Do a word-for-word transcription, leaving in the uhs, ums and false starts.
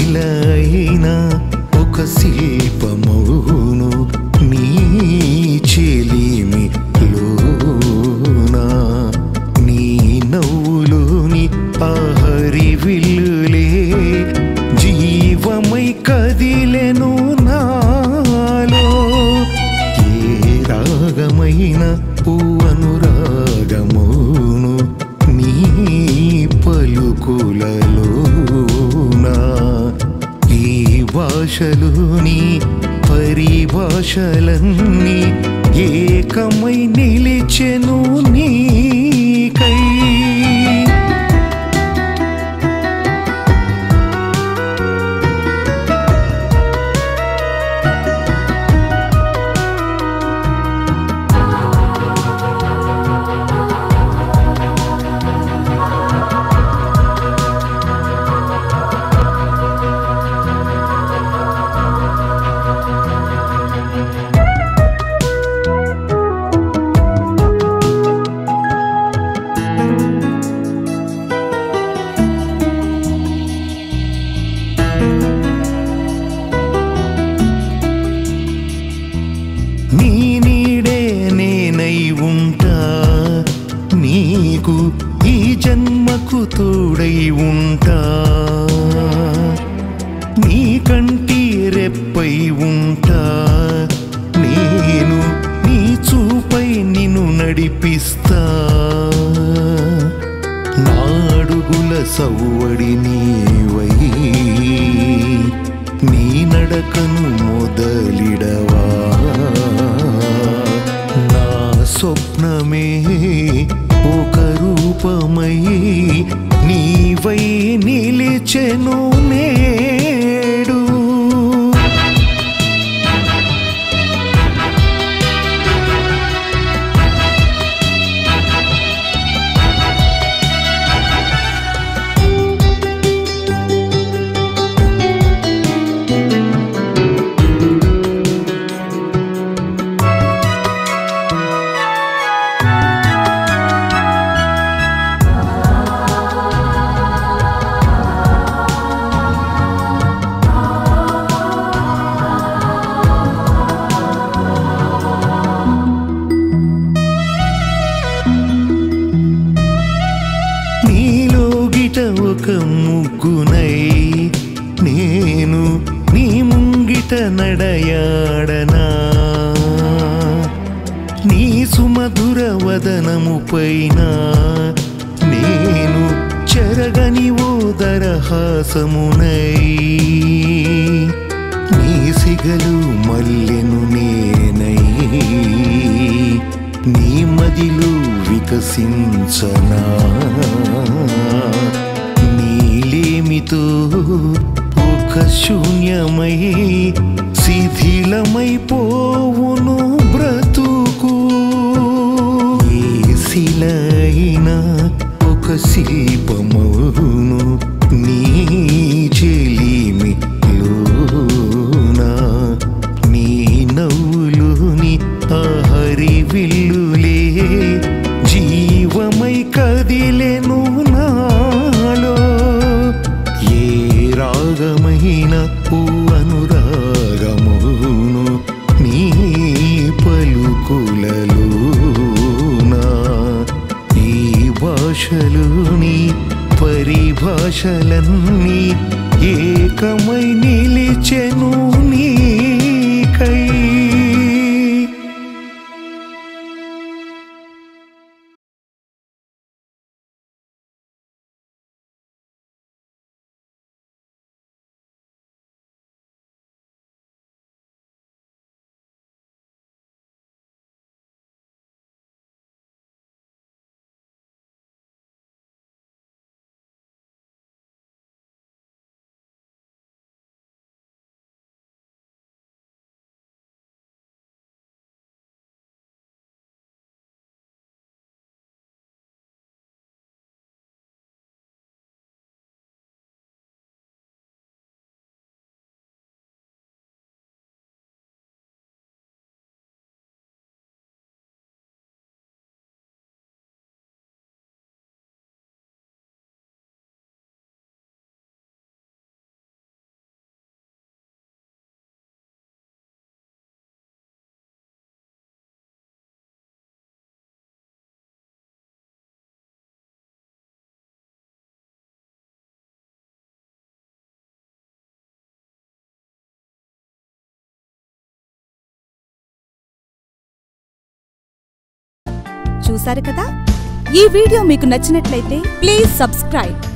శిలైనా ఒక శిల్పమౌను నీ చెలిమిలోనా నీ నవ్వులోని ఆహరి విల్లులే జీవమై కదిలెను నాలో ఏ రాగమైన అనురాగమును నీ పలుకులలోనా ఈ భాషలోని పరిభాషలన్నీ ఏకమై నిలిచెను నీకై నీ నీడే నేనై ఉంటా నీకు ఈ జన్మకు తోడై ఉంటా నీ కంటి రెప్పై ఉంటా నేను నీ చూపై నిన్ను నడిపిస్తా నాడుగుల సవ్వడి నీవై నీ నడకను మొదలిడవా నా స్వప్నమే ఒక రూపమై నీవై నిలిచెను నేడు ఒక ముగ్గునై నేను నీ ముంగిట నడయాడనా నీ సుమధుర వదనము పైన నేను చెరగని ఓ దరహాసమునై నీ సిగలు మల్లెను నేనై నీ మదిలో వికసించనా నీలేమితో ఒక శూన్యమై శిథిలమైపోవును బ్రతుకు ఏ శిలైనా ఒక శిల్పమౌను నీ చెలిమిలోనా నీ నవ్వులోని ఆహరి విల్లులే జీవమై కదిలెను నాలో ఏ రాగమైన ఓ అనురాగమును నీ పలుకులలోనా ఈ భాషలోని పరిభాషలన్నీ ఏకమై నిలిచెను నీకై చూశారు కదా? ఈ వీడియో మీకు నచ్చినట్లయితే ప్లీజ్ సబ్స్క్రైబ్.